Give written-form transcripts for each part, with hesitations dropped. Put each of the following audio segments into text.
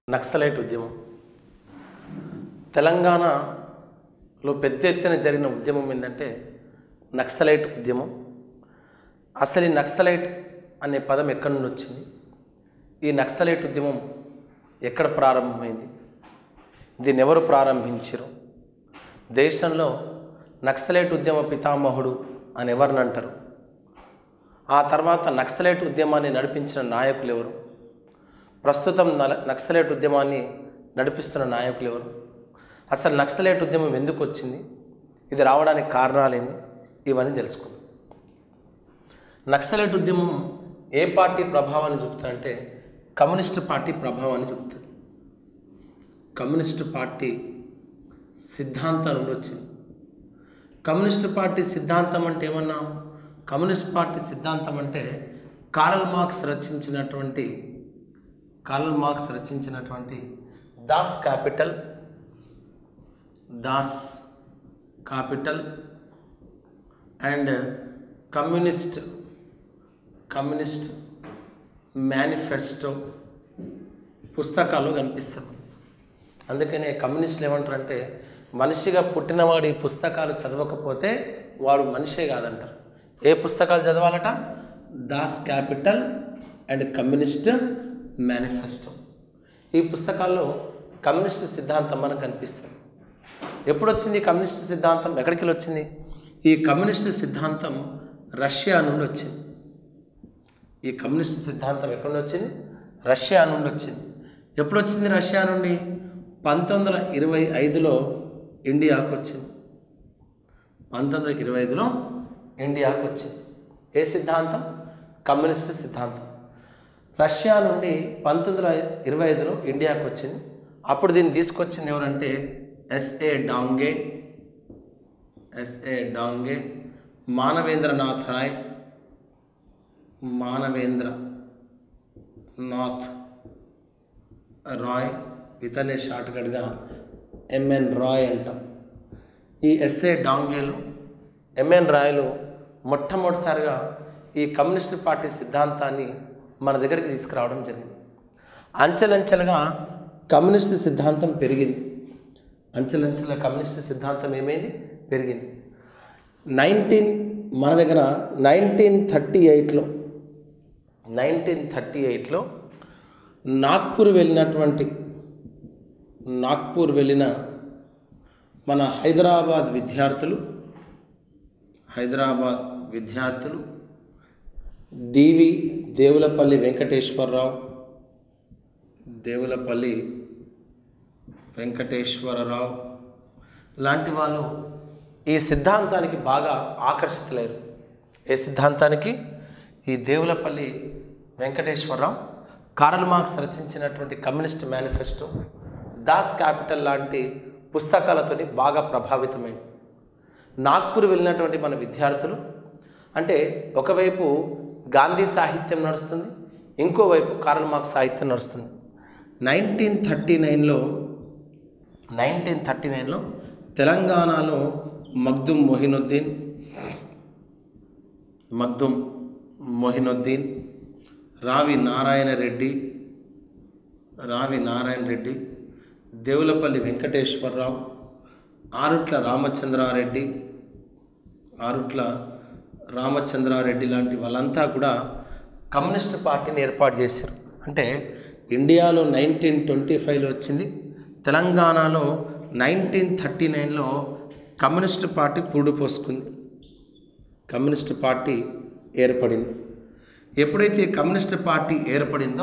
నక్సలైట్ ఉద్యమం తెలంగాణలో పెద్ద ఎత్తున జరిగిన ఉద్యమం ఏంటంటే నక్సలైట్ ఉద్యమం. అసలు ఈ నక్సలైట్ అనే పదం ఎక్కడి నుండి వచ్చింది? ఈ నక్సలైట్ ఉద్యమం ఎక్కడ ప్రారంభమైంది? దీన్ని ఎవరు ప్రారంభించారు? దేశంలో నక్సలైట్ ఉద్యమ పితామహుడు అని ఎవరిని అంటారు? ఆ తర్వాత నక్సలైట్ ఉద్యమాన్ని నడిపించిన నాయకులు ఎవరు? ప్రస్తుతం నక్సలైట్ ఉద్యమాన్ని నడిపిస్తున్న నాయకులు ఎవరు? అసలు నక్సలైట్ ఉద్యమం ఎందుకు వచ్చింది? ఇది రావడానికి కారణాలేంది? ఇవన్నీ తెలుసుకుందాం. నక్సలైట్ ఉద్యమం ఏ పార్టీ ప్రభావాన్ని చూపుతుందంటే కమ్యూనిస్ట్ పార్టీ ప్రభావాన్ని చూపుతుంది. కమ్యూనిస్ట్ పార్టీ సిద్ధాంతం నుండి వచ్చింది. కమ్యూనిస్ట్ పార్టీ సిద్ధాంతం అంటే ఏమన్నా? కమ్యూనిస్ట్ పార్టీ సిద్ధాంతం అంటే కార్ల్ మార్క్స్ రచించినటువంటి Das Kapital and Communist Manifesto పుస్తకాలు కనిపిస్తుంది. అందుకనే కమ్యూనిస్టులు ఏమంటారంటే మనిషిగా పుట్టినవాడు ఈ పుస్తకాలు చదవకపోతే వాడు మనిషే కాదంటారు. ఏ పుస్తకాలు చదవాలట? Das Kapital and Communist Manifesto. ఈ పుస్తకాల్లో కమ్యూనిస్ట్ సిద్ధాంతం మనకు కనిపిస్తుంది. ఎప్పుడు వచ్చింది కమ్యూనిస్ట్ సిద్ధాంతం? ఎక్కడికి వచ్చింది? ఈ కమ్యూనిస్ట్ సిద్ధాంతం రష్యా నుండి వచ్చింది. ఈ కమ్యూనిస్ట్ సిద్ధాంతం ఎక్కడి నుండి వచ్చింది? రష్యా నుండి వచ్చింది. ఎప్పుడు వచ్చింది రష్యా నుండి? 1925లో ఇండియాకు వచ్చింది. 1925లో ఇండియాకు వచ్చింది. ఏ సిద్ధాంతం? కమ్యూనిస్ట్ సిద్ధాంతం. రష్యా నుండి 1925లో ఇండియాకు వచ్చింది. అప్పుడు దీన్ని తీసుకొచ్చింది ఎవరంటే ఎస్ఏ డాంగే, మానవేంద్రనాథ్ రాయ్, ఇతనే షార్ట్కట్గా ఎంఎన్ రాయ్ అంటాం. ఈ ఎస్ఏ డాంగేలు, ఎంఎన్ రాయ్లు మొట్టమొదటిసారిగా ఈ కమ్యూనిస్ట్ పార్టీ సిద్ధాంతాన్ని మన దగ్గరికి తీసుకురావడం జరిగింది. అంచెలంచెలుగా కమ్యూనిస్ట్ సిద్ధాంతం పెరిగింది. కమ్యూనిస్ట్ సిద్ధాంతం ఏమైంది? పెరిగింది. మన దగ్గర 1938లో నాగ్పూర్ వెళ్ళిన మన హైదరాబాద్ విద్యార్థులు దేవులపల్లి వెంకటేశ్వరరావు లాంటి వాళ్ళు ఈ సిద్ధాంతానికి బాగా ఆకర్షితులయ్యారు. ఏ సిద్ధాంతానికి? ఈ దేవులపల్లి వెంకటేశ్వరరావు కార్ల్ మార్క్స్ రచించినటువంటి కమ్యూనిస్ట్ మేనిఫెస్టో, దాస్ క్యాపిటల్ లాంటి పుస్తకాలతోని బాగా ప్రభావితమైంది. నాగ్పూర్ వెళ్ళినటువంటి మన విద్యార్థులు అంటే ఒకవైపు గాంధీ సాహిత్యం నడుస్తుంది, ఇంకోవైపు కార్ల్ మార్క్స్ సాహిత్యం నడుస్తుంది. 1939లో తెలంగాణలో మగ్దుమ్ మొహినుద్దీన్, రావి నారాయణ రెడ్డి, దేవులపల్లి వెంకటేశ్వరరావు, ఆరుట్ల రామచంద్రారెడ్డి లాంటి వాళ్ళంతా కూడా కమ్యూనిస్ట్ పార్టీని ఏర్పాటు చేశారు. అంటే ఇండియాలో 1925లో వచ్చింది, తెలంగాణలో 1939లో కమ్యూనిస్ట్ పార్టీ పురుడు పోసుకుంది. కమ్యూనిస్ట్ పార్టీ ఏర్పడింది. ఎప్పుడైతే కమ్యూనిస్ట్ పార్టీ ఏర్పడిందో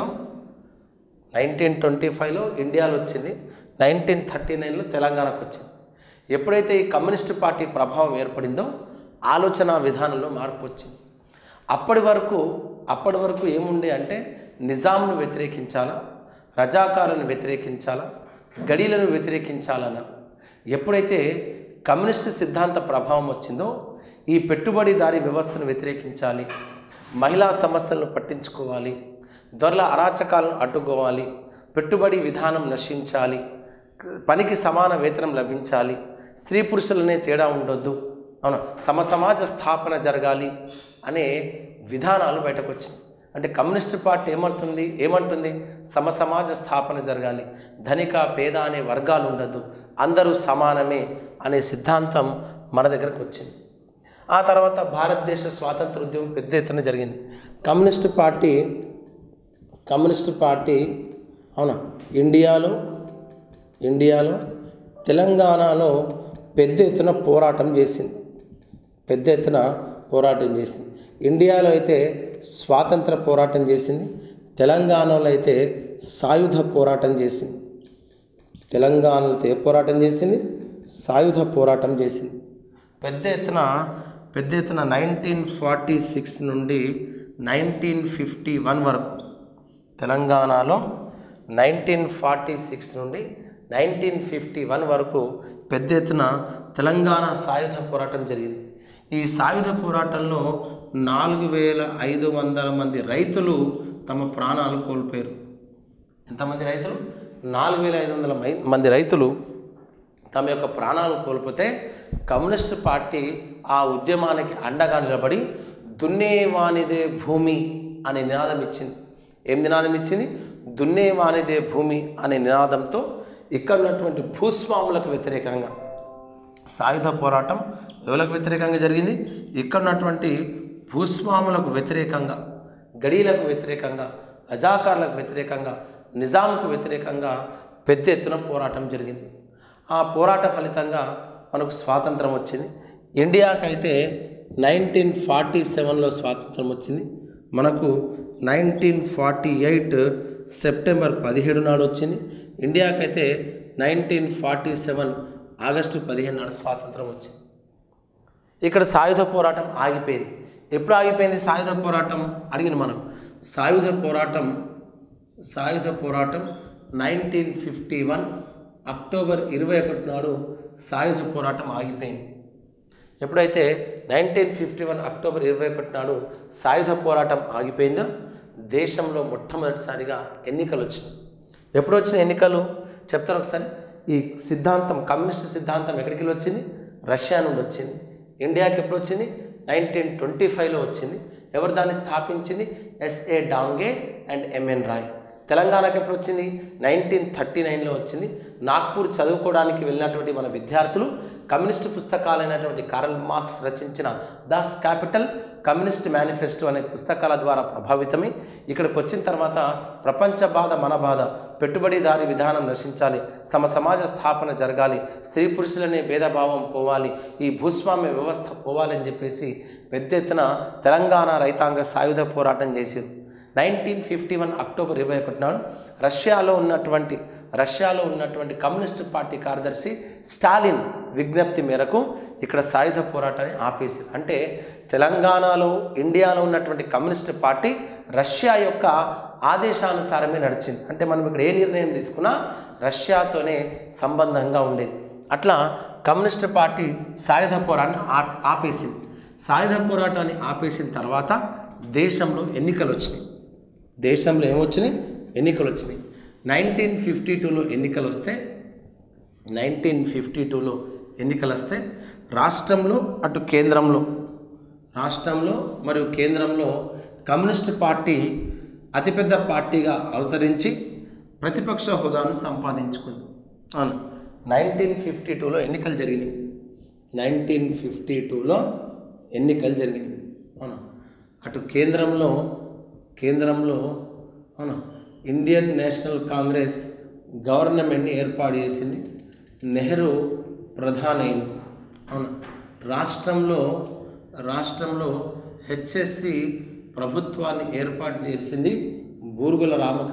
1925లో ఇండియాలో వచ్చింది, 1939లో తెలంగాణకు వచ్చింది. ఎప్పుడైతే ఈ కమ్యూనిస్ట్ పార్టీ ప్రభావం ఏర్పడిందో ఆలోచన విధానంలో మార్పు వచ్చింది. అప్పటి వరకు ఏముండే అంటే నిజాంను వ్యతిరేకించాలా, రజాకారులను వ్యతిరేకించాలా, గడీలను వ్యతిరేకించాలన్నారు. ఎప్పుడైతే కమ్యూనిస్ట్ సిద్ధాంత ప్రభావం వచ్చిందో ఈ పెట్టుబడిదారీ వ్యవస్థను వ్యతిరేకించాలి, మహిళా సమస్యలను పట్టించుకోవాలి, దొరల అరాచకాలను అడ్డుకోవాలి, పెట్టుబడి విధానం నశించాలి, పనికి సమాన వేతనం లభించాలి, స్త్రీ పురుషులనే తేడా ఉండొద్దు, సమాజ స్థాపన జరగాలి అనే విధానాలు బయటకు వచ్చింది. అంటే కమ్యూనిస్ట్ పార్టీ ఏమంటుంది సమసమాజ స్థాపన జరగాలి, ధనిక పేద అనే వర్గాలు ఉండద్దు, అందరూ సమానమే అనే సిద్ధాంతం మన దగ్గరకు వచ్చింది. ఆ తర్వాత భారతదేశ స్వాతంత్ర ఉద్యమం పెద్ద ఎత్తున జరిగింది. కమ్యూనిస్ట్ పార్టీ అవునా ఇండియాలో తెలంగాణలో పెద్ద ఎత్తున పోరాటం చేసింది. ఇండియాలో అయితే స్వాతంత్ర పోరాటం చేసింది, తెలంగాణలో అయితే సాయుధ పోరాటం చేసింది. తెలంగాణలో ఏ పోరాటం చేసింది? సాయుధ పోరాటం చేసింది. పెద్ద ఎత్తున 1946 నుండి 1951 వరకు తెలంగాణలో 1946 నుండి 1951 వరకు పెద్ద ఎత్తున తెలంగాణ సాయుధ పోరాటం జరిగింది. ఈ సాయుధ పోరాటంలో 4500 మంది రైతులు తమ ప్రాణాలు కోల్పోయారు. ఎంతమంది రైతులు? 4500 మంది రైతులు తమ యొక్క ప్రాణాలు కోల్పోతే కమ్యూనిస్ట్ పార్టీ ఆ ఉద్యమానికి అండగా నిలబడి దున్నేవానిదే భూమి అనే నినాదం ఇచ్చింది. ఏం నినాదం ఇచ్చింది? దున్నేవానిదే భూమి అనే నినాదంతో ఇక్కడ ఉన్నటువంటి భూస్వాములకు వ్యతిరేకంగా సాయుధ పోరాటం ఎవరికి వ్యతిరేకంగా జరిగింది? ఇక్కడ ఉన్నటువంటి భూస్వాములకు వ్యతిరేకంగా, గడీలకు వ్యతిరేకంగా, రజాకార్లకు వ్యతిరేకంగా, నిజాంకు వ్యతిరేకంగా పెద్ద ఎత్తున పోరాటం జరిగింది. ఆ పోరాట ఫలితంగా మనకు స్వాతంత్రం వచ్చింది. ఇండియాకైతే 1947లో స్వాతంత్రం వచ్చింది. మనకు 1948 సెప్టెంబర్ 17 నాడు వచ్చింది. ఇండియాకైతే 1947 ఆగస్టు 15 నాడు స్వాతంత్రం వచ్చింది. ఇక్కడ సాయుధ పోరాటం ఆగిపోయింది. ఎప్పుడు ఆగిపోయింది సాయుధ పోరాటం అడిగింది మనం. సాయుధ పోరాటం 1951 అక్టోబర్ 21 నాడు సాయుధ పోరాటం ఆగిపోయింది. ఎప్పుడైతే 1951 అక్టోబర్ 21 నాడు సాయుధ పోరాటం ఆగిపోయిందో దేశంలో మొట్టమొదటిసారిగా ఎన్నికలు వచ్చినాయి. ఎప్పుడు వచ్చిన ఎన్నికలు చెప్తారు ఒకసారి. ఈ సిద్ధాంతం, కమ్యూనిస్ట్ సిద్ధాంతం ఎక్కడికి వచ్చింది? రష్యా నుండి వచ్చింది. ఇండియాకి ఎప్పుడు వచ్చింది? 1925లో వచ్చింది. ఎవరు దాన్ని స్థాపించింది? S A Dange and M N Roy. తెలంగాణకి ఎప్పుడు వచ్చింది? 1939లో వచ్చింది. నాగ్పూర్ చదువుకోవడానికి వెళ్ళినటువంటి మన విద్యార్థులు కమ్యూనిస్టు పుస్తకాలైనటువంటి కార్ల్ మార్క్స్ రచించిన దాస్ క్యాపిటల్, కమ్యూనిస్ట్ మేనిఫెస్టో అనే పుస్తకాల ద్వారా ప్రభావితమై ఇక్కడికి వచ్చిన తర్వాత ప్రపంచ బాధ మన బాధ, పెట్టుబడిదారీ విధానం నశించాలి, సమాజ స్థాపన జరగాలి, స్త్రీ పురుషులనే భేదభావం పోవాలి, ఈ భూస్వామ్య వ్యవస్థ పోవాలని చెప్పేసి పెద్ద ఎత్తున తెలంగాణ రైతాంగ సాయుధ పోరాటం చేశారు. 1951 అక్టోబర్ 21 నాడు రష్యాలో ఉన్నటువంటి కమ్యూనిస్ట్ పార్టీ కార్యదర్శి స్టాలిన్ విజ్ఞప్తి మేరకు ఇక్కడ సాయుధ పోరాటాన్ని ఆపేసింది. అంటే తెలంగాణలో, ఇండియాలో ఉన్నటువంటి కమ్యూనిస్ట్ పార్టీ రష్యా యొక్క ఆదేశానుసారమే నడిచింది. అంటే మనం ఇక్కడ ఏ నిర్ణయం తీసుకున్నా రష్యాతోనే సంబంధంగా ఉండేది. అట్లా కమ్యూనిస్ట్ పార్టీ సాయుధ పోరాటాన్ని ఆపేసింది. సాయుధ పోరాటాన్ని ఆపేసిన తర్వాత దేశంలో ఎన్నికలు వచ్చినాయి. దేశంలో ఏమొచ్చినాయి? ఎన్నికలు వచ్చినాయి. 1952లో ఎన్నికలు వస్తే రాష్ట్రంలో మరియు కేంద్రంలో కమ్యూనిస్ట్ పార్టీ అతిపెద్ద పార్టీగా అవతరించి ప్రతిపక్ష హోదాను సంపాదించుకుంది. అవును, 1952లో ఎన్నికలు జరిగినాయి. 1952లో ఎన్నికలు జరిగినాయి. అవును, అటు కేంద్రంలో అవును ఇండియన్ నేషనల్ కాంగ్రెస్ గవర్నమెంట్ని ఏర్పాటు చేసింది. నెహ్రూ ప్రధాని. అవును, రాష్ట్రంలో హెచ్ఎస్సి ప్రభుత్వాన్ని ఏర్పాటు చేసింది బూరుగుల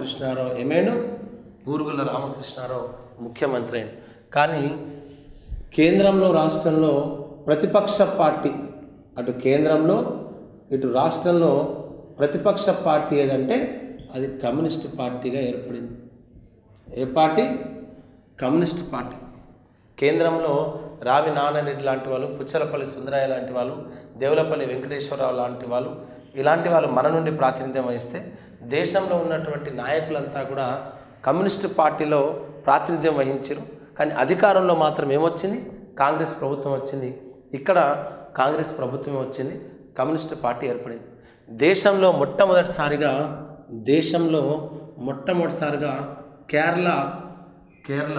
రామకృష్ణారావు ముఖ్యమంత్రి అయిన. కానీ కేంద్రంలో, రాష్ట్రంలో ప్రతిపక్ష పార్టీ, అటు కేంద్రంలో ఇటు రాష్ట్రంలో ప్రతిపక్ష పార్టీ ఏదంటే అది కమ్యూనిస్ట్ పార్టీగా ఏర్పడింది. ఏ పార్టీ? Communist party. కేంద్రంలో రావి నానారెడ్డి లాంటి వాళ్ళు, పుచ్చలపల్లి సుందరయ్య లాంటి వాళ్ళు, దేవులపల్లి వెంకటేశ్వరరావు లాంటి వాళ్ళు, ఇలాంటి వాళ్ళు మన నుండి ప్రాతినిధ్యం వహిస్తే దేశంలో ఉన్నటువంటి నాయకులంతా కూడా కమ్యూనిస్ట్ పార్టీలో ప్రాతినిధ్యం వహించారు. కానీ అధికారంలో మాత్రం ఏమొచ్చింది? కాంగ్రెస్ ప్రభుత్వం వచ్చింది. ఇక్కడ కాంగ్రెస్ ప్రభుత్వం వచ్చింది, కమ్యూనిస్ట్ పార్టీ ఏర్పడింది. దేశంలో మొట్టమొదటిసారిగా కేరళ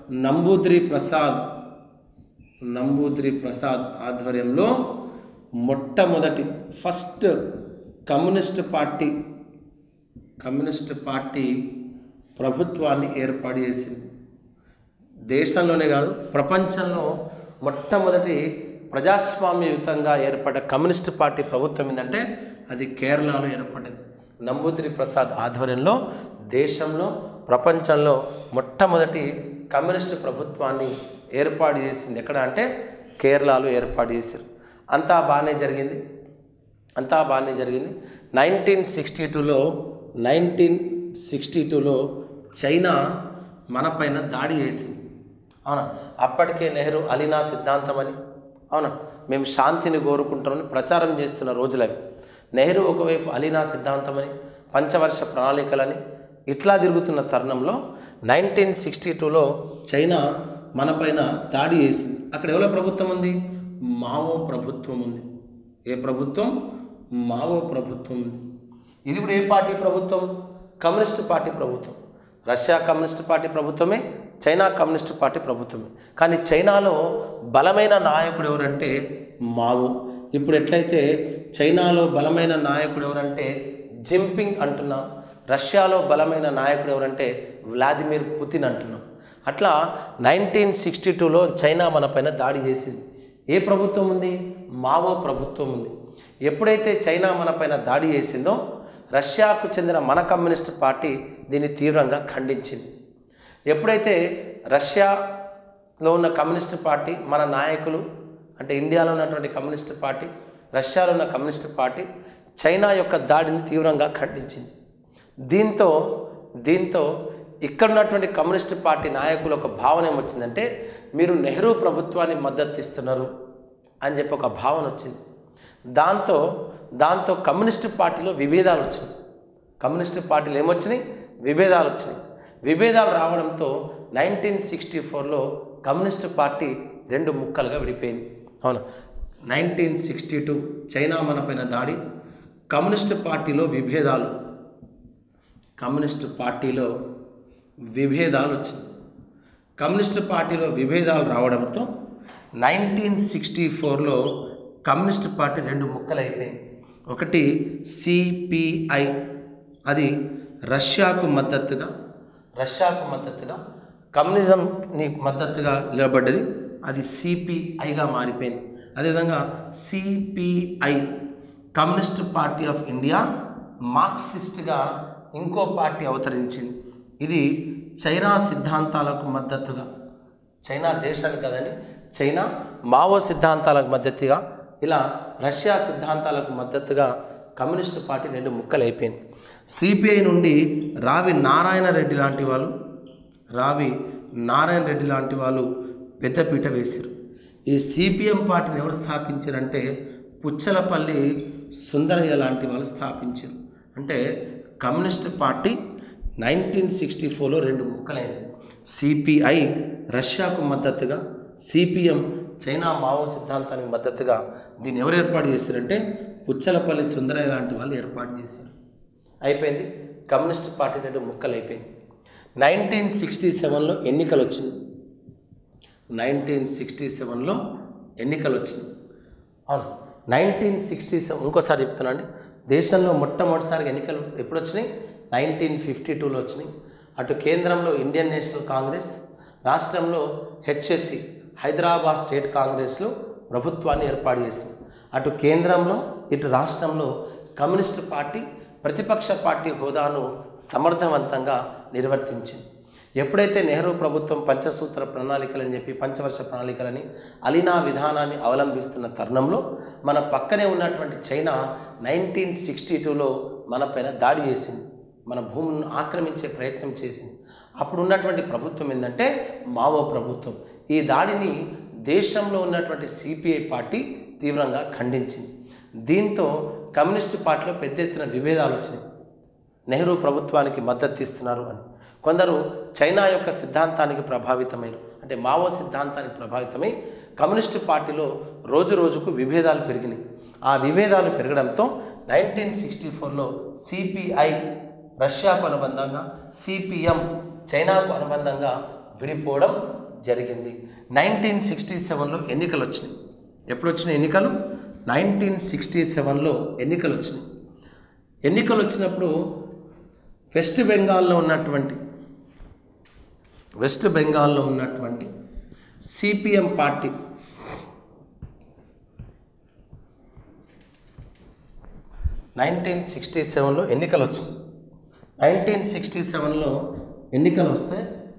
నంబూద్రి ప్రసాద్ ఆధ్వర్యంలో మొట్టమొదటి ఫస్ట్ కమ్యూనిస్ట్ పార్టీ ప్రభుత్వాన్ని ఏర్పాటు చేసింది. దేశంలోనే కాదు, ప్రపంచంలో మొట్టమొదటి ప్రజాస్వామ్యయుతంగా ఏర్పడ్డ కమ్యూనిస్ట్ పార్టీ ప్రభుత్వం ఏంటంటే అది కేరళలో ఏర్పడింది. నంబూద్రి ప్రసాద్ ఆధ్వర్యంలో దేశంలో ప్రపంచంలో మొట్టమొదటి కమ్యూనిస్ట్ ప్రభుత్వాన్ని ఏర్పాటు చేసింది ఎక్కడ అంటే కేరళలో ఏర్పాటు చేశారు. అంతా బాగానే జరిగింది. 1962లో చైనా మనపైన దాడి చేసింది. అవునా? అప్పటికే నెహ్రూ అలీనా సిద్ధాంతం అని, అవునా, మేము శాంతిని కోరుకుంటామని ప్రచారం చేస్తున్న రోజులవి. నెహ్రూ ఒకవైపు అలీనా సిద్ధాంతం అని, పంచవర్ష ప్రణాళికలని ఇట్లా తిరుగుతున్న తరుణంలో 1962లో చైనా మనపైన దాడి చేసింది. అక్కడ ఎవరో ప్రభుత్వం ఉంది? మావో ప్రభుత్వం ఉంది. ఏ ప్రభుత్వం? మావో ప్రభుత్వం ఉంది. ఇది కూడా ఏ పార్టీ ప్రభుత్వం? కమ్యూనిస్ట్ పార్టీ ప్రభుత్వం. రష్యా కమ్యూనిస్ట్ పార్టీ ప్రభుత్వమే, చైనా కమ్యూనిస్ట్ పార్టీ ప్రభుత్వమే. కానీ చైనాలో బలమైన నాయకుడు ఎవరంటే మావో. ఇప్పుడు ఎట్లయితే చైనాలో బలమైన నాయకుడు ఎవరంటే జింపింగ్ అంటున్నాం, రష్యాలో బలమైన నాయకుడు ఎవరంటే వ్లాదిమిర్ పుతిన్ అంటున్నాం. అట్లా 1962లో చైనా మనపైన దాడి చేసింది. ఏ ప్రభుత్వం ఉంది? మావో ప్రభుత్వం ఉంది. ఎప్పుడైతే చైనా మనపైన దాడి చేసిందో రష్యాకు చెందిన మన కమ్యూనిస్ట్ పార్టీ దీన్ని తీవ్రంగా ఖండించింది. ఎప్పుడైతే రష్యాలో ఉన్న కమ్యూనిస్ట్ పార్టీ మన నాయకులు అంటే ఇండియాలో ఉన్నటువంటి కమ్యూనిస్ట్ పార్టీ, రష్యాలో ఉన్న కమ్యూనిస్ట్ పార్టీ చైనా యొక్క దాడిని తీవ్రంగా ఖండించింది. దీంతో ఇక్కడ ఉన్నటువంటి కమ్యూనిస్ట్ పార్టీ నాయకులు ఒక భావన ఏమొచ్చిందంటే మీరు నెహ్రూ ప్రభుత్వాన్ని మద్దతు ఇస్తున్నారు అని చెప్పి ఒక భావన వచ్చింది. దాంతో కమ్యూనిస్ట్ పార్టీలో విభేదాలు వచ్చినాయి. కమ్యూనిస్ట్ పార్టీలు ఏమొచ్చినాయి? విభేదాలు వచ్చినాయి. విభేదాలు రావడంతో 1964లో కమ్యూనిస్ట్ పార్టీ 2 ముక్కలుగా విడిపోయింది. అవును, 1962 చైనా మనపైన దాడి, కమ్యూనిస్ట్ పార్టీలో విభేదాలు వచ్చింది. కమ్యూనిస్ట్ పార్టీలో విభేదాలు రావడంతో 1964లో కమ్యూనిస్ట్ పార్టీ 2 ముక్కలైపోయింది. ఒకటి సిపిఐ, అది రష్యాకు మద్దతుగా కమ్యూనిజంని మద్దతుగా నిలబడ్డది, అది సిపిఐగా మారిపోయింది. అదేవిధంగా CPI Communist party of India మార్క్సిస్ట్గా ఇంకో పార్టీ అవతరించింది. ఇది చైనా సిద్ధాంతాలకు మద్దతుగా, చైనా దేశానికి కదండి, చైనా మావో సిద్ధాంతాలకు మద్దతుగా, ఇలా రష్యా సిద్ధాంతాలకు మద్దతుగా కమ్యూనిస్ట్ పార్టీ 2 ముక్కలు అయిపోయింది. సిపిఐ నుండి రావి నారాయణ రెడ్డి లాంటి వాళ్ళు పెద్దపీట వేశారు. ఈ సిపిఎం పార్టీని ఎవరు స్థాపించారంటే పుచ్చలపల్లి సుందరయ్య లాంటి వాళ్ళు స్థాపించారు. అంటే కమ్యూనిస్ట్ పార్టీ 1964లో 2 ముక్కలైంది. సిపిఐ రష్యాకు మద్దతుగా, సిపిఎం చైనా మావో సిద్ధాంతానికి మద్దతుగా. దీన్ని ఎవరు ఏర్పాటు చేశారంటే పుచ్చలపల్లి సుందరయ్య లాంటి వాళ్ళు ఏర్పాటు చేశారు. అయిపోయింది, కమ్యూనిస్ట్ పార్టీ 2 ముక్కలు అయిపోయింది. 1967లో ఎన్నికలు వచ్చింది. 1967లో ఎన్నికలు వచ్చింది. అవును, 1967 ఇంకోసారి చెప్తున్నానండి. దేశంలో మొట్టమొదటిసారిగా ఎన్నికలు ఎప్పుడు వచ్చినాయి? 1952లో వచ్చినాయి. అటు కేంద్రంలో ఇండియన్ నేషనల్ కాంగ్రెస్, రాష్ట్రంలో హెచ్ఎస్సి హైదరాబాద్ స్టేట్ కాంగ్రెస్లో ప్రభుత్వాన్ని ఏర్పాటు చేసింది. అటు కేంద్రంలో ఇటు రాష్ట్రంలో కమ్యూనిస్ట్ పార్టీ ప్రతిపక్ష పార్టీ హోదాను సమర్థవంతంగా నిర్వర్తించింది. ఎప్పుడైతే నెహ్రూ ప్రభుత్వం పంచసూత్ర ప్రణాళికలని చెప్పి పంచవర్ష ప్రణాళికలని అలీనా విధానాన్ని అవలంబిస్తున్న తరుణంలో మన పక్కనే ఉన్నటువంటి చైనా 1962లో మనపైన దాడి చేసింది, మన భూములను ఆక్రమించే ప్రయత్నం చేసింది. అప్పుడు ఉన్నటువంటి ప్రభుత్వం ఏంటంటే మావో ప్రభుత్వం. ఈ దాడిని దేశంలో ఉన్నటువంటి సిపిఐ పార్టీ తీవ్రంగా ఖండించింది. దీంతో కమ్యూనిస్టు పార్టీలో పెద్ద ఎత్తున విభేదాలు వచ్చినాయి. నెహ్రూ ప్రభుత్వానికి మద్దతు ఇస్తున్నారు అని కొందరు చైనా యొక్క సిద్ధాంతానికి ప్రభావితమైన, అంటే మావో సిద్ధాంతానికి ప్రభావితమై కమ్యూనిస్టు పార్టీలో రోజు రోజుకు విభేదాలు పెరిగినాయి. ఆ విభేదాలు పెరగడంతో 1964లో సిపిఐ రష్యాకు అనుబంధంగా, సిపిఎం చైనాకు అనుబంధంగా విడిపోవడం జరిగింది. 1967లో ఎన్నికలు వచ్చినాయి. ఎప్పుడు వచ్చినాయి ఎన్నికలు? 1967లో ఎన్నికలు వచ్చినాయి. ఎన్నికలు వచ్చినప్పుడు వెస్ట్ బెంగాల్లో ఉన్నటువంటి సిపిఎం పార్టీ 1967లో ఎన్నికలు వచ్చింది. 1967లో ఎన్నికలు వస్తే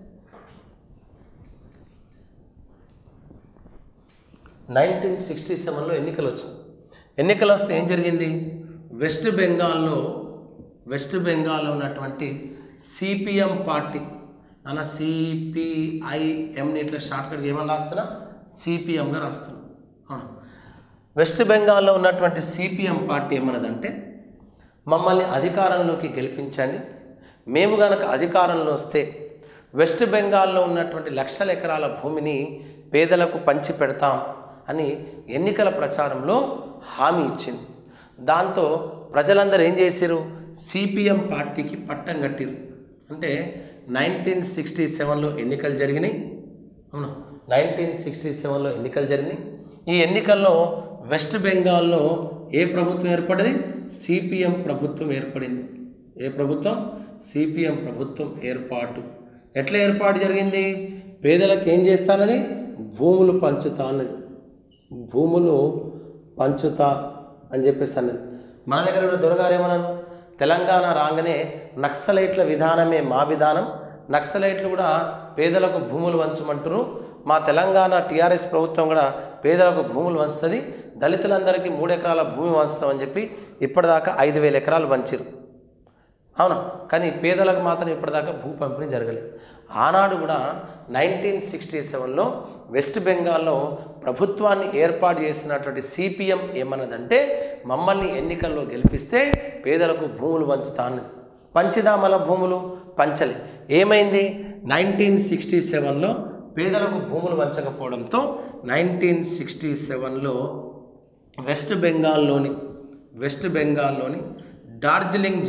ఎన్నికలు వస్తే ఏం జరిగింది? వెస్ట్ బెంగాల్లో ఉన్నటువంటి సిపిఎం పార్టీ అన్న సిపిఐఎంని ఇట్లా షార్ట్కట్గా ఏమని రాస్తున్నా? సిపిఎంగా రాస్తున్నా. వెస్ట్ బెంగాల్లో ఉన్నటువంటి సిపిఎం పార్టీ ఏమన్నదంటే, మమ్మల్ని అధికారంలోకి గెలిపించండి, మేము గనక అధికారంలో వస్తే వెస్ట్ బెంగాల్లో ఉన్నటువంటి లక్షల ఎకరాల భూమిని పేదలకు పంచి పెడతాం అని ఎన్నికల ప్రచారంలో హామీ ఇచ్చింది. దాంతో ప్రజలందరూ ఏం చేశారు? సిపిఎం పార్టీకి పట్టం కట్టిరు. అంటే 1967లో ఎన్నికలు జరిగినాయి. అవునా? 1967లో ఎన్నికలు జరిగినాయి. ఈ ఎన్నికల్లో వెస్ట్ బెంగాల్లో ఏ ప్రభుత్వం ఏర్పడింది? సిపిఎం ప్రభుత్వం ఏర్పడింది. ఏ ప్రభుత్వం? సిపిఎం ప్రభుత్వం ఏర్పాటు. ఎట్లా ఏర్పాటు జరిగింది? పేదలకు ఏం చేస్తానది? భూములు పంచుతా అన్నది. భూములు పంచుతా అని చెప్పేసి అన్నది. మన దగ్గర కూడా దొరగారు ఏమన్నారు? తెలంగాణ రాగానే నక్సలైట్ల విధానమే మా విధానం, నక్సలైట్లు కూడా పేదలకు భూములు పంచమంటారు, మా తెలంగాణ టీఆర్ఎస్ ప్రభుత్వం కూడా పేదలకు భూములు పంచుతుంది, దళితులందరికీ 3 ఎకరాల భూమి పంచుతామని చెప్పి ఇప్పటిదాకా 5,000 ఎకరాలు పంచారు. అవునా? కానీ పేదలకు మాత్రం ఇప్పటిదాకా భూ పంపిణీ జరగలేదు. ఆనాడు కూడా 1967లో వెస్ట్ బెంగాల్లో ప్రభుత్వాన్ని ఏర్పాటు చేసినటువంటి సిపిఎం ఏమన్నదంటే, మమ్మల్ని ఎన్నికల్లో గెలిపిస్తే పేదలకు భూములు పంచుతా అన్నది. పంచిదామల భూములు పంచలే. ఏమైంది? 1967లో పేదలకు భూములు పంచకపోవడంతో 1967లో వెస్ట్ బెంగాల్లోని డార్జిలింగ్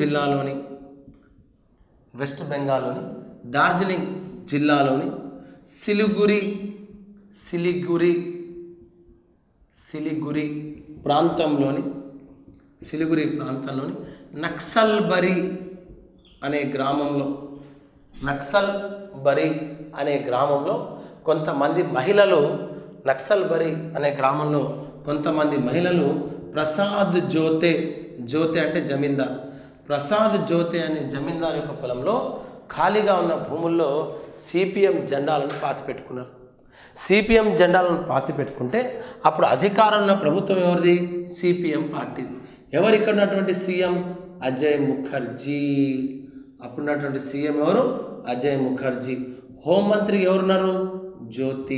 జిల్లాలోని సిలిగురి ప్రాంతంలోని నక్సల్బరీ అనే గ్రామంలో కొంతమంది మహిళలు ప్రసాద్ జ్యోతే అంటే జమీందార్, ప్రసాద్ జ్యోతే అనే జమీందార్ యొక్క పొలంలో ఖాళీగా ఉన్న భూముల్లో సిపిఎం జెండాలను పాతిపెట్టుకున్నారు. సిపిఎం జెండాలను పాతిపెట్టుకుంటే అప్పుడు అధికారంలో ప్రభుత్వం ఎవరిది? సిపిఎం పార్టీది. ఎవరు ఇక్కడ ఉన్నటువంటి సీఎం? అజయ్ ముఖర్జీ. అప్పుడున్నటువంటి సీఎం ఎవరు? అజయ్ ముఖర్జీ. హోంమంత్రి ఎవరున్నారు? జ్యోతి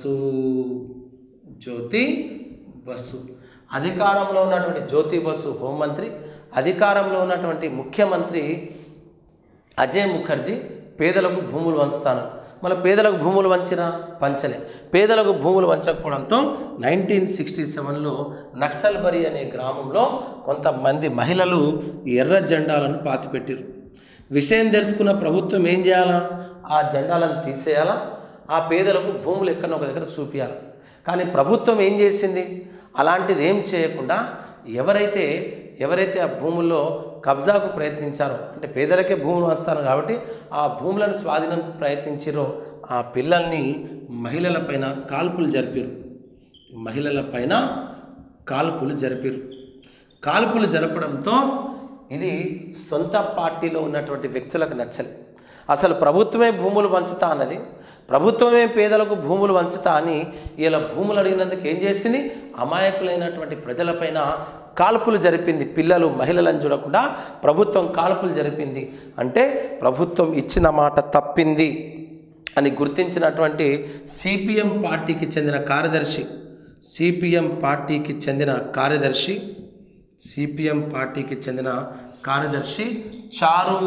బసు. అధికారంలో ఉన్నటువంటి జ్యోతి బసు హోంమంత్రి, అధికారంలో ఉన్నటువంటి ముఖ్యమంత్రి అజయ్ ముఖర్జీ పేదలకు భూములు పంచుతాను. మళ్ళీ పేదలకు భూములు పంచలే. పేదలకు భూములు పంచకపోవడంతో 1967లో నక్సల్బరీ అనే గ్రామంలో కొంతమంది మహిళలు ఎర్ర జెండాలను పాతిపెట్టారు. విషయం తెలుసుకున్న ప్రభుత్వం ఏం చేయాలా? ఆ జెండాలను తీసేయాలా, ఆ పేదలకు భూములు ఎక్కడో ఒక దగ్గర చూపించాలి. కానీ ప్రభుత్వం ఏం చేసింది? అలాంటిది ఏం చేయకుండా ఎవరైతే ఆ భూముల్లో కబ్జాకు ప్రయత్నించారో, అంటే పేదలకే భూములు వస్తారు కాబట్టి ఆ భూములను స్వాధీనం ప్రయత్నించారో ఆ పిల్లల్ని మహిళలపైన కాల్పులు జరిపారు. కాల్పులు జరపడంతో ఇది సొంత పార్టీలో ఉన్నటువంటి వ్యక్తులకు నచ్చలేదు. అసలు ప్రభుత్వమే భూములు పంచుతా అన్నది, ప్రభుత్వమే పేదలకు భూములు పంచుతా అని ఇలా భూములు అడిగినందుకు ఏం చేసింది? అమాయకులైనటువంటి ప్రజలపైన కాల్పులు జరిపింది. పిల్లలు మహిళలను చూడకుండా ప్రభుత్వం కాల్పులు జరిపింది. అంటే ప్రభుత్వం ఇచ్చిన మాట తప్పింది అని గుర్తించినటువంటి సిపిఎం పార్టీకి చెందిన కార్యదర్శి చారు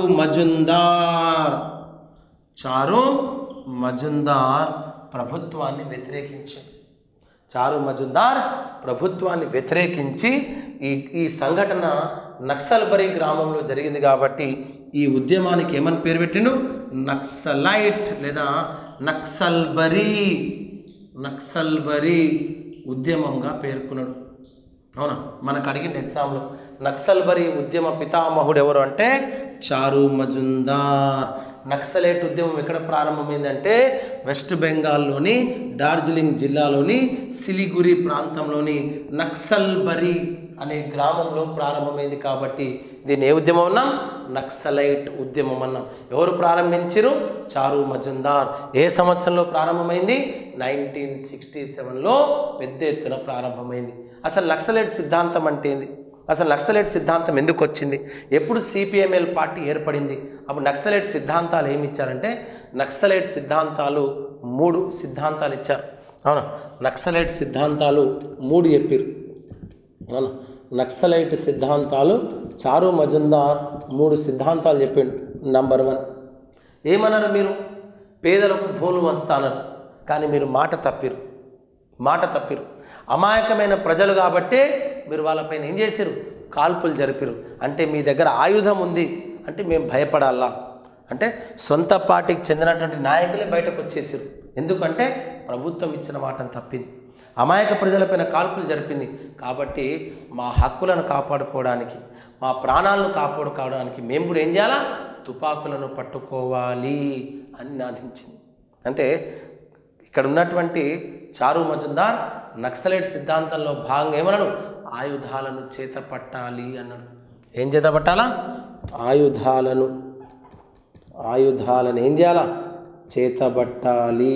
మజుందార్ ప్రభుత్వాన్ని వ్యతిరేకించాడు. చారు మజుందార్ ప్రభుత్వాన్ని వ్యతిరేకించి ఈ సంఘటన నక్సల్బరీ గ్రామంలో జరిగింది కాబట్టి ఈ ఉద్యమానికి ఏమని పేరు పెట్టిండు? నక్సలైట్ లేదా నక్సల్బరీ ఉద్యమంగా పేర్కొన్నాడు. అవునా? మనకు అడిగిన ఎగ్జామ్లో నక్సల్బరీ ఉద్యమ పితామహుడు ఎవరు అంటే చారు మజుందార్. నక్సలైట్ ఉద్యమం ఎక్కడ ప్రారంభమైందంటే వెస్ట్ బెంగాల్లోని డార్జిలింగ్ జిల్లాలోని సిలిగురి ప్రాంతంలోని నక్సల్బరీ అనే గ్రామంలో ప్రారంభమైంది కాబట్టి దీన్ని ఏ ఉద్యమం అన్నాం? నక్సలైట్ ఉద్యమం అన్నాం. ఎవరు ప్రారంభించారు? చారు మజుందార్. ఏ సంవత్సరంలో ప్రారంభమైంది? 1967లో పెద్ద ఎత్తున ప్రారంభమైంది. అసలు నక్సలైట్ సిద్ధాంతం అంటే ఏంది? అసలు నక్సలైట్ సిద్ధాంతం ఎందుకు వచ్చింది? ఎప్పుడు సిపిఎంఎల్ పార్టీ ఏర్పడింది? అప్పుడు నక్సలైట్ సిద్ధాంతాలు ఏమి ఇచ్చారంటే నక్సలైట్ సిద్ధాంతాలు 3 సిద్ధాంతాలు ఇచ్చారు. అవునా? నక్సలైట్ సిద్ధాంతాలు 3 చెప్పారు. అవునా? నక్సలైట్ సిద్ధాంతాలు చారు మజుందార్ 3 సిద్ధాంతాలు చెప్పిండు. నంబర్ 1 ఏమన్నారు? మీరు పేదలకు భూములు వస్తానన్నారు, కానీ మీరు మాట తప్పిరు. అమాయకమైన ప్రజలు కాబట్టే మీరు వాళ్ళపైన ఏం చేశారు? కాల్పులు జరిపారు. అంటే మీ దగ్గర ఆయుధం ఉంది అంటే మేము భయపడాలా అంటే సొంత పార్టీకి చెందినటువంటి నాయకులే బయటకు వచ్చేసారు. ఎందుకంటే ప్రభుత్వం ఇచ్చిన మాటను తప్పింది, అమాయక ప్రజలపైన కాల్పులు జరిపింది. కాబట్టి మా హక్కులను కాపాడుకోవడానికి, మా ప్రాణాలను కాపాడుకోవడానికి మేము కూడా ఏం చేయాలా? తుపాకులను పట్టుకోవాలి అని నాదించింది. అంటే ఇక్కడ ఉన్నటువంటి చారు మజుందార్ నక్సలైట్ సిద్ధాంతంలో భాగంగా ఏమన్నాడు? ఆయుధాలను చేతపట్టాలి అన్నాడు. ఏం చేతపట్టాలా? ఆయుధాలను ఏం చేయాలా? చేతబట్టాలి.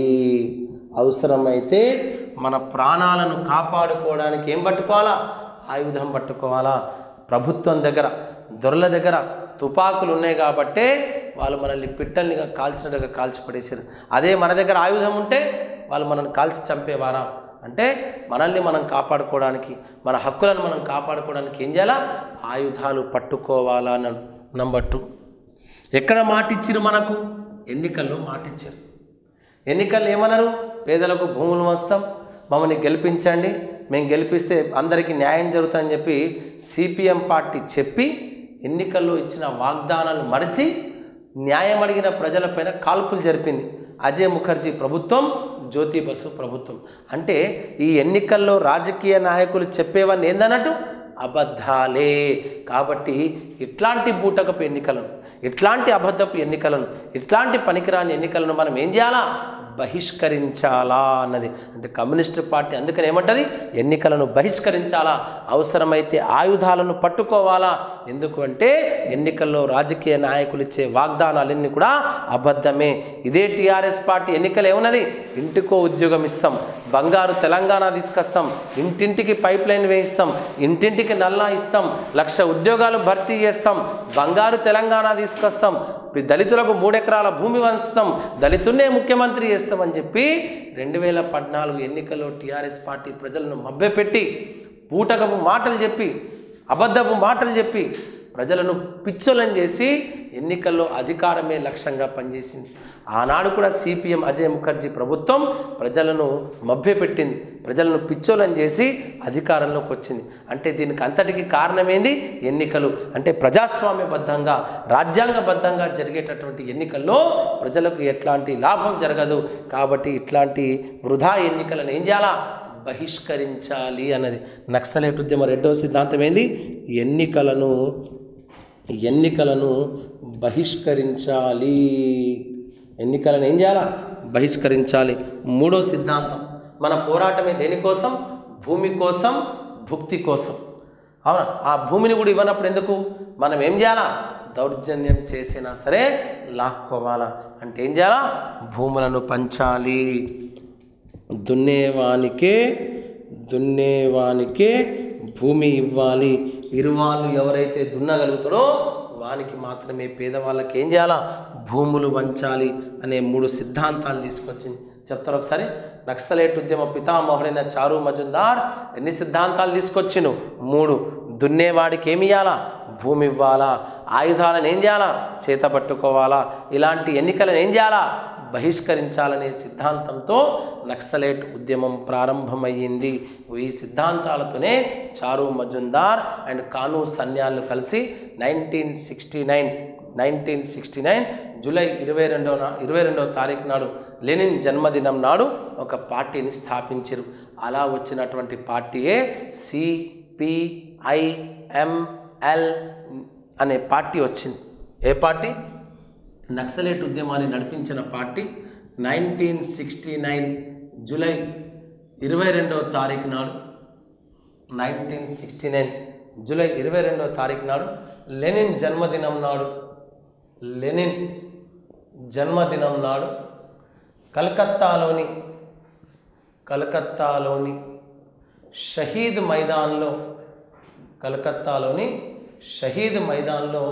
అవసరమైతే మన ప్రాణాలను కాపాడుకోవడానికి ఏం పట్టుకోవాలా? ఆయుధం పట్టుకోవాలా. ప్రభుత్వం దగ్గర, దొరల దగ్గర తుపాకులు ఉన్నాయి కాబట్టే వాళ్ళు మనల్ని పిట్టల్ని కాల్చినట్టుగా కాల్చి పడేసారు. అదే మన దగ్గర ఆయుధం ఉంటే వాళ్ళు మనల్ని కాల్చి చంపేవారా? అంటే మనల్ని మనం కాపాడుకోవడానికి, మన హక్కులను మనం కాపాడుకోవడానికి ఏం చేయాలా? ఆయుధాలు పట్టుకోవాలా అన్నాడు. నంబర్ 2 ఎక్కడ మాటిచ్చారు? మనకు ఎన్నికల్లో మాటిచ్చారు. ఎన్నికల్లో ఏమన్నారు? పేదలకు భూములు వస్తాం, మమ్మల్ని గెలిపించండి, మేము గెలిపిస్తే అందరికీ న్యాయం జరుగుతుందని చెప్పి సిపిఎం పార్టీ చెప్పి ఎన్నికల్లో ఇచ్చిన వాగ్దానాలు మరిచి న్యాయం అడిగిన ప్రజలపైన కాల్పులు జరిపింది అజయ్ ముఖర్జీ ప్రభుత్వం, జ్యోతి బసు ప్రభుత్వం. అంటే ఈ ఎన్నికల్లో రాజకీయ నాయకులు చెప్పేవన్నీ ఏందన్నట్టు? అబద్ధాలే. కాబట్టి ఇట్లాంటి బూటకపు ఎన్నికలను, ఇట్లాంటి అబద్ధపు ఎన్నికలను, ఇట్లాంటి పనికిరాని ఎన్నికలను మనం ఏం చేయాలా? బహిష్కరించాలా అన్నది. అంటే కమ్యూనిస్టు పార్టీ అందుకని ఏమంటది? ఎన్నికలను బహిష్కరించాలా, అవసరమైతే ఆయుధాలను పట్టుకోవాలా. ఎందుకు అంటే ఎన్నికల్లో రాజకీయ నాయకులు ఇచ్చే వాగ్దానాలన్నీ కూడా అబద్ధమే. ఇదే టీఆర్ఎస్ పార్టీ ఎన్నికలు ఏమున్నది? ఇంటికో ఉద్యోగం ఇస్తాం, బంగారు తెలంగాణ తీసుకొస్తాం, ఇంటింటికి పైప్ లైన్ వేయిస్తాం, ఇంటింటికి నల్లా ఇస్తాం, 1,00,000 ఉద్యోగాలు భర్తీ చేస్తాం, బంగారు తెలంగాణ తీసుకొస్తాం, దళితులకు 3 ఎకరాల భూమి వంచుతాం, దళితున్నే ముఖ్యమంత్రి చేస్తామని చెప్పి 2014 ఎన్నికల్లో టీఆర్ఎస్ పార్టీ ప్రజలను మభ్యపెట్టి పూటకపు మాటలు చెప్పి, అబద్ధపు మాటలు చెప్పి ప్రజలను పిచ్చోలను చేసి ఎన్నికల్లో అధికారమే లక్ష్యంగా పనిచేసింది. ఆనాడు కూడా సిపిఎం అజయ్ ముఖర్జీ ప్రభుత్వం ప్రజలను మభ్యపెట్టింది, ప్రజలను పిచ్చోలను చేసి అధికారంలోకి వచ్చింది. అంటే దీనికి అంతటికి కారణమేంది? ఎన్నికలు. అంటే ప్రజాస్వామ్యబద్ధంగా, రాజ్యాంగబద్ధంగా జరిగేటటువంటి ఎన్నికల్లో ప్రజలకు ఎట్లాంటి లాభం జరగదు. కాబట్టి ఇట్లాంటి వృధా ఎన్నికలను ఏం చేయాలా? బహిష్కరించాలి అన్నది నక్సలైట్ ఉద్యమ రెండవ సిద్ధాంతం ఏంది? ఎన్నికలను బహిష్కరించాలి. ఎన్నికలను ఏం చేయాలా? బహిష్కరించాలి. మూడో సిద్ధాంతం, మన పోరాటమే దేనికోసం? భూమి కోసం, భుక్తి కోసం. అవునా? ఆ భూమిని కూడా ఇవ్వనప్పుడు ఎందుకు? మనం ఏం చేయాలా? దౌర్జన్యం చేసినా సరే లాక్కోవాలా. అంటే ఏం చేయాలా? భూములను పంచాలి. దున్నేవానికే భూమి ఇవ్వాలి. ఇరువాళ్ళు ఎవరైతే దున్నగలుగుతాడో వానికి మాత్రమే, పేదవాళ్ళకి ఏం చేయాలా? భూములు వంచాలి అనే 3 సిద్ధాంతాలు తీసుకొచ్చింది. చెప్తారు ఒకసారి. నక్సలైట్ ఉద్యమ పితామహుడైన చారు మజుందార్ ఎన్ని సిద్ధాంతాలు తీసుకొచ్చిను? 3. దున్నేవాడికి ఏమి ఇవ్వాలా? భూమి ఇవ్వాలా. ఆయుధాలను ఏం చేయాలా? చేత పట్టుకోవాలా. ఇలాంటి ఎన్నికలను ఏం చేయాలా? బహిష్కరించాలనే సిద్ధాంతంతో నక్సలైట్ ఉద్యమం ప్రారంభమయ్యింది. ఈ సిద్ధాంతాలతోనే చారు మజుందార్ అండ్ కాను సన్యాల్ కలిసి 1969 జూలై 22వ తారీఖు నాడు లెనిన్ జన్మదినం నాడు ఒక పార్టీని స్థాపించారు. అలా వచ్చినటువంటి పార్టీయే సిపిఐఎంఎల్ అనే పార్టీ వచ్చింది. ఏ పార్టీ? నక్సలైట్ ఉద్యమాన్ని నడిపించిన పార్టీ. 1969 జూలై 22వ తారీఖు నాడు 1969 జూలై 22వ తారీఖు నాడు లెనిన్ జన్మదినం నాడు కలకత్తాలోని షహీద్ మైదాన్లో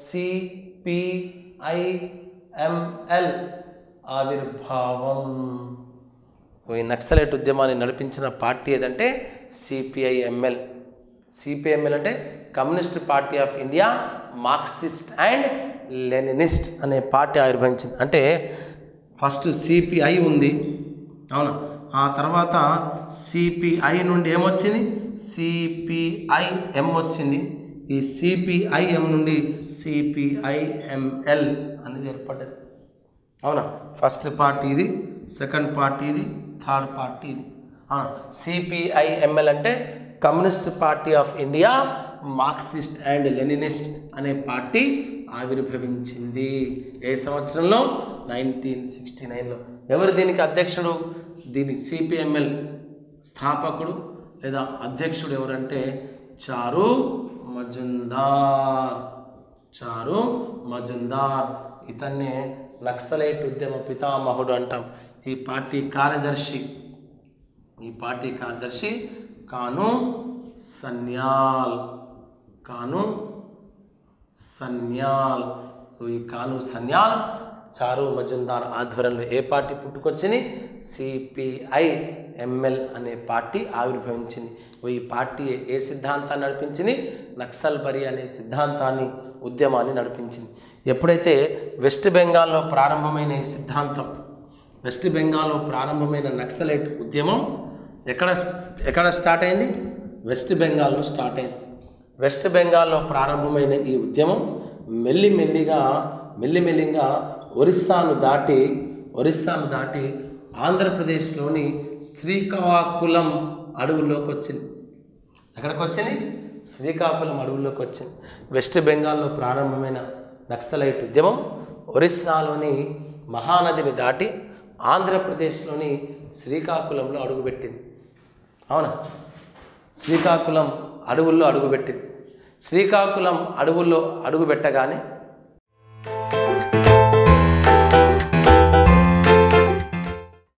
సిపిఐఎంఎల్ ఆవిర్భావం. ఈ నక్సలైట్ ఉద్యమాన్ని నడిపించిన పార్టీ ఏదంటే సిపిఐఎంఎల్. సిపిఐఎంఎల్ అంటే Communist party of India Marxist and Leninist అనే పార్టీ ఆవిర్భవించింది. అంటే ఫస్ట్ సిపిఐ ఉంది, అవునా? ఆ తర్వాత సిపిఐ నుండి ఏమొచ్చింది? సిపిఐఎం వచ్చింది. ఈ సిపిఐఎం నుండి సిపిఐఎంఎల్ అనేది ఏర్పడ్డది, అవునా? ఫస్ట్ పార్టీ ఇది, సెకండ్ పార్టీ ఇది, థర్డ్ పార్టీ ఇది. సిపిఐఎంఎల్ అంటే Communist party of India Marxist and Leninist అనే పార్టీ ఆవిర్భవించింది. ఏ సంవత్సరంలో? 1969లో. ఎవరు దీనికి అధ్యక్షుడు? దీని సిపిఎంఎల్ స్థాపకుడు లేదా అధ్యక్షుడు ఎవరంటే చారు మజుందార్. ఇతన్నే నక్సలైట్ ఉద్యమ పితామహుడు అంటాం. ఈ పార్టీ కార్యదర్శి కాను సన్యాల్. ఈ కాను సన్యాల్ చారు మజుందార్ ఆధ్వర్యంలో ఏ పార్టీ పుట్టుకొచ్చింది? సిపిఐఎంఎల్ అనే పార్టీ ఆవిర్భవించింది. ఈ పార్టీ ఏ సిద్ధాంతాన్ని నడిపించింది? నక్సల్బరీ అనే ఉద్యమాన్ని నడిపించింది. ఎప్పుడైతే వెస్ట్ బెంగాల్లో ప్రారంభమైన ఈ సిద్ధాంతం, వెస్ట్ బెంగాల్లో ప్రారంభమైన నక్సలైట్ ఉద్యమం ఎక్కడ స్టార్ట్ అయింది? వెస్ట్ బెంగాల్లో స్టార్ట్ అయింది. వెస్ట్ బెంగాల్లో ప్రారంభమైన ఈ ఉద్యమం మెల్లిమెల్లిగా ఒరిస్సాను దాటి ఆంధ్రప్రదేశ్లోని శ్రీకాకుళం అడవుల్లోకి వచ్చింది. ఎక్కడికి వచ్చింది? శ్రీకాకుళం అడవుల్లోకి వచ్చింది. వెస్ట్ బెంగాల్లో ప్రారంభమైన నక్సలైట్ ఉద్యమం ఒరిస్సాలోని మహానదిని దాటి ఆంధ్రప్రదేశ్లోని శ్రీకాకుళంలో అడుగుపెట్టింది, అవునా? శ్రీకాకుళం అడవుల్లో అడుగుపెట్టింది. శ్రీకాకుళం అడవుల్లో అడుగుపెట్టగానే